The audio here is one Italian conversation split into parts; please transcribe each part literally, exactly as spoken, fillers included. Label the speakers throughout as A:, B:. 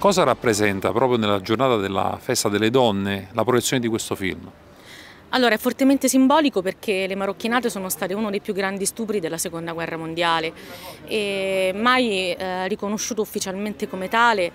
A: Cosa rappresenta proprio nella giornata della festa delle donne la proiezione di questo film?
B: Allora, è fortemente simbolico perché le marocchinate sono state uno dei più grandi stupri della Seconda Guerra Mondiale e mai eh, riconosciuto ufficialmente come tale.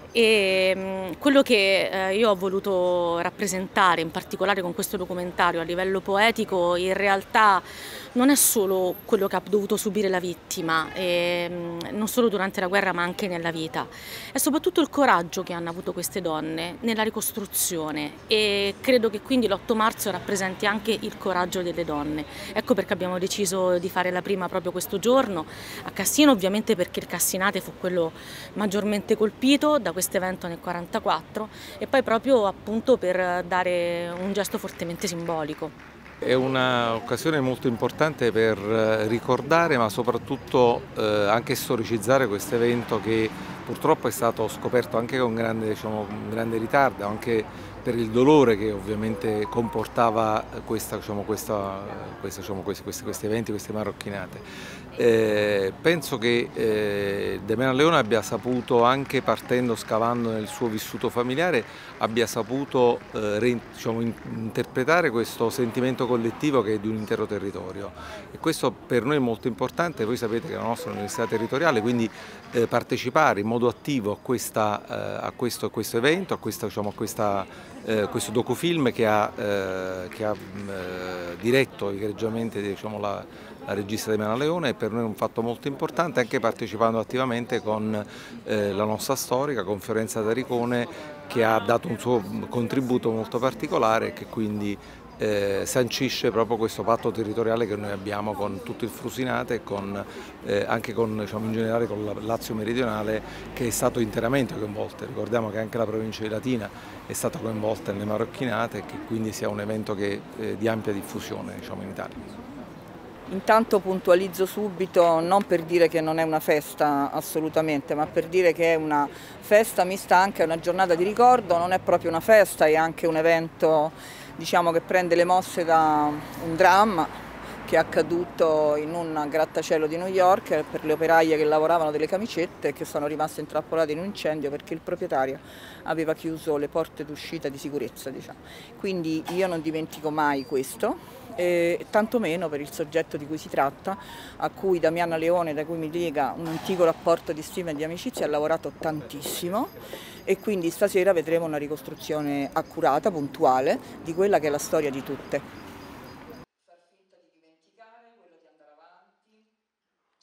B: E mh, quello che eh, io ho voluto rappresentare, in particolare con questo documentario a livello poetico, in realtà non è solo quello che ha dovuto subire la vittima, e, mh, non solo durante la guerra ma anche nella vita, è soprattutto il coraggio che hanno avuto queste donne nella ricostruzione, e credo che quindi l'otto marzo rappresenti anche il coraggio delle donne. Ecco perché abbiamo deciso di fare la prima proprio questo giorno a Cassino, ovviamente perché il Cassinate fu quello maggiormente colpito da questo evento nel quarantaquattro, e poi proprio appunto per dare un gesto fortemente simbolico.
C: È un'occasione molto importante per ricordare, ma soprattutto eh, anche storicizzare questo evento che purtroppo è stato scoperto anche con grande, diciamo, grande ritardo, anche per il dolore che ovviamente comportava questa, diciamo, questa, questa, diciamo, questi, questi eventi, queste marocchinate. Eh, penso che eh, Damiano Leone abbia saputo, anche partendo, scavando nel suo vissuto familiare, abbia saputo eh, re, diciamo, in, interpretare questo sentimento collettivo che è di un intero territorio, e questo per noi è molto importante. Voi sapete che la nostra è un'università territoriale, quindi eh, partecipare in modo attivo a, questa, eh, a, questo, a questo evento, a, questa, diciamo, a questa, eh, questo docufilm che ha, eh, che ha eh, diretto egregiamente, diciamo, la la regista Damiana Leone, è per noi un fatto molto importante, anche partecipando attivamente con eh, la nostra storica, con Fiorenza Taricone, che ha dato un suo contributo molto particolare e che quindi eh, sancisce proprio questo patto territoriale che noi abbiamo con tutto il Frusinate e con, eh, anche con, diciamo, in generale con la Lazio meridionale, che è stato interamente coinvolto. Ricordiamo che anche la provincia di Latina è stata coinvolta nelle marocchinate e che quindi sia un evento che, eh, di ampia diffusione, diciamo, in Italia.
D: Intanto puntualizzo subito, non per dire che non è una festa assolutamente, ma per dire che è una festa mista anche a una giornata di ricordo. Non è proprio una festa, è anche un evento, diciamo, che prende le mosse da un dramma che è accaduto in un grattacielo di New York per le operaie che lavoravano delle camicette e che sono rimaste intrappolate in un incendio perché il proprietario aveva chiuso le porte d'uscita di sicurezza, diciamo. Quindi io non dimentico mai questo, e tantomeno per il soggetto di cui si tratta, a cui Damiana Leone, da cui mi lega un antico rapporto di stima e di amicizia, ha lavorato tantissimo, e quindi stasera vedremo una ricostruzione accurata, puntuale, di quella che è la storia di tutte.